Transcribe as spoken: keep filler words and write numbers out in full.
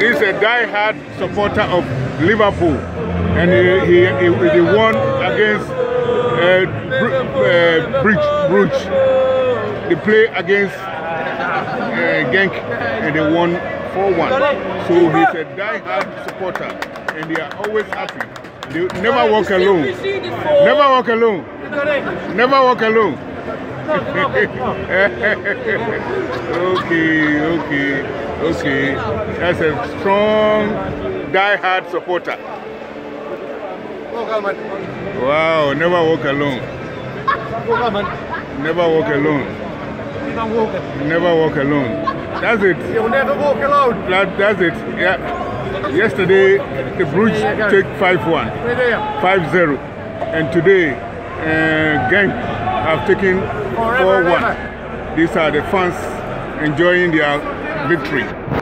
This is a die-hard supporter of Liverpool, and he, he, he, he won against uh, Br uh, Bruges. Bruges. They play against uh, Genk, and they won four one. So he's a die-hard supporter, and they are always happy. They never walk alone. Never walk alone. Never walk alone. okay, okay, okay. That's a strong, die-hard supporter. Wow, never walk alone. Never walk alone. Never walk alone. That's it. You'll never walk alone. That, that's it. Yeah. Yesterday, the Bruges take five one, five zero, and today, uh, Genk have taken four one. These are the fans enjoying their victory.